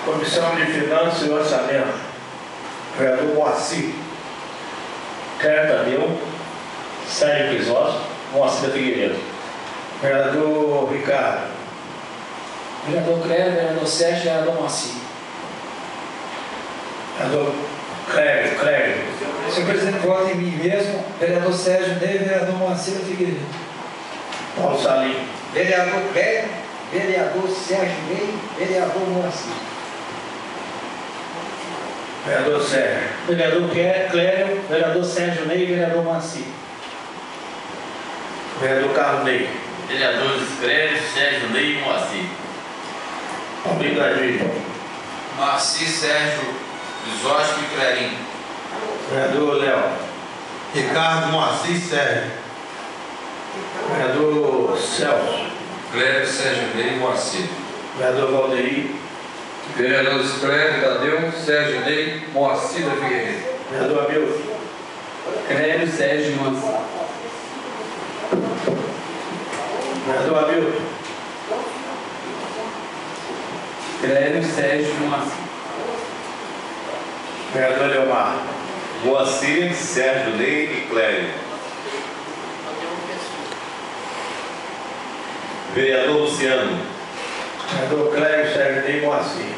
Comissão de Finanças e Orçamento. Vereador Moacir. Clério Tadeu, Sérgio Crisóstomo, Moacir da Figueiredo. Vereador Ricardo. Vereador Clério, vereador Sérgio, vereador Moacir. Vereador Clério. Senhor presidente, voto em mim mesmo, vereador Sérgio Ney, vereador Moacir Figueiredo. Paulo Salim. Vereador Clério, vereador Sérgio Ney, vereador Moacir. Vereador Sérgio. Vereador Clério, vereador Sérgio Ney, vereador Moacir. Vereador Carlos Ney. Vereadores Clério, Sérgio Ney e Moacir. Obrigado. Moacir, Sérgio Crisóstomo e Clérinho. Vereador Léo. Ricardo, Moacir, Sérgio. Vereador Celso. Clério, Sérgio Ney e Moacir. Vereador Valdeir. Vereadores Clério Tadeu, Sérgio Ney, Moacir da Figueiredo. Vereador Hamilton. Clério, Sérgio e Moacir. Vereador Hamilton. Clério, Sérgio e Moacir. Vereador Leomar. Moacir, Sérgio Ney e Clério. Vereador Luciano. Vereador Clério, Sérgio Ney e Moacir.